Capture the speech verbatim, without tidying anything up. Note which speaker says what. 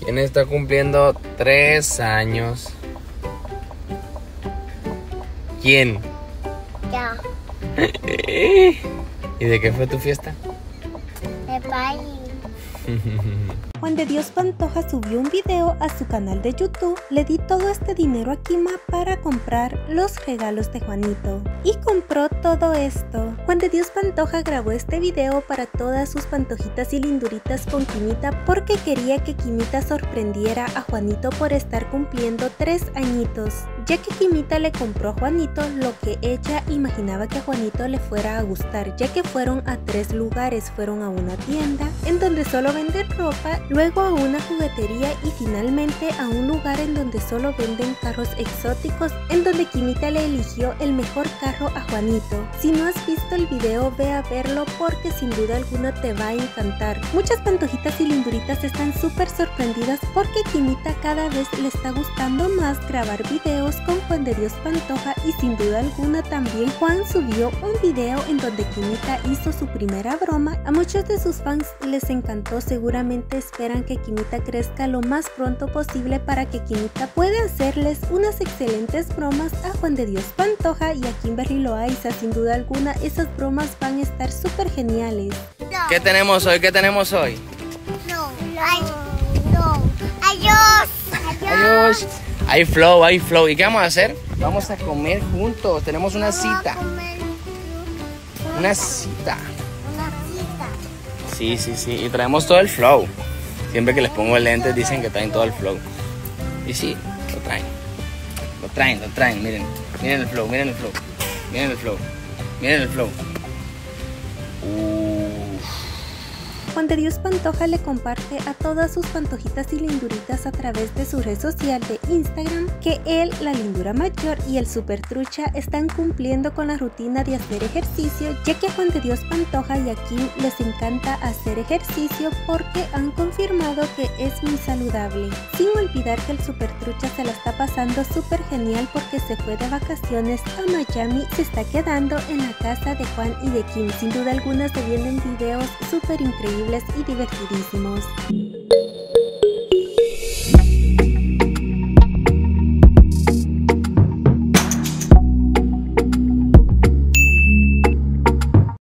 Speaker 1: ¿Quién está cumpliendo tres años? ¿Quién?
Speaker 2: Ya.
Speaker 1: ¿Y de qué fue tu fiesta?
Speaker 2: De país.
Speaker 3: Juan de Dios Pantoja subió un video a su canal de YouTube. Le di todo este dinero a Kima para comprar los regalos de Juanito. Y compró todo esto. Juan de Dios Pantoja grabó este video para todas sus pantojitas y linduritas con Kimita porque quería que Kimita sorprendiera a Juanito por estar cumpliendo tres añitos. Ya que Kimita le compró a Juanito lo que ella imaginaba que a Juanito le fuera a gustar, ya que fueron a tres lugares. Fueron a una tienda en donde solo venden ropa, luego a una juguetería y finalmente a un lugar en donde solo venden carros exóticos, en donde Kimita le eligió el mejor carro a Juanito. Si no has visto el video, ve a verlo porque sin duda alguna te va a encantar. Muchas pantojitas y linduritas están súper sorprendidas porque Kimita cada vez le está gustando más grabar videos con Juan de Dios Pantoja, y sin duda alguna también Juan subió un video en donde Kimita hizo su primera broma. A muchos de sus fans les encantó, seguramente esperan que Kimita crezca lo más pronto posible para que Kimita pueda hacerles unas excelentes bromas a Juan de Dios Pantoja y a Kimberly Loaiza. Sin duda alguna esas bromas van a estar súper geniales.
Speaker 2: No.
Speaker 1: ¿Qué tenemos hoy? ¿Qué tenemos hoy?
Speaker 2: No. Ay, no. Adiós. Adiós.
Speaker 1: Adiós. Hay flow, hay flow. ¿Y qué vamos a hacer? Vamos a comer juntos. Tenemos una
Speaker 2: Vamos a
Speaker 1: cita.
Speaker 2: comer
Speaker 1: Una cita.
Speaker 2: Una cita.
Speaker 1: Sí, sí, sí. Y traemos todo el flow. Siempre que les pongo lentes dicen que traen todo el flow. Y sí, lo traen. Lo traen, lo traen. Miren. Miren el flow, miren el flow. Miren el flow. Miren el flow. Uh.
Speaker 3: Juan de Dios Pantoja le comparte a todas sus pantojitas y linduritas a través de su red social de Instagram que él, la lindura mayor y el super trucha están cumpliendo con la rutina de hacer ejercicio, ya que a Juan de Dios Pantoja y a Kim les encanta hacer ejercicio porque han confirmado que es muy saludable. Sin olvidar que el super trucha se la está pasando súper genial porque se fue de vacaciones a Miami, se está quedando en la casa de Juan y de Kim. Sin duda alguna se vienen videos súper increíbles y divertidísimos.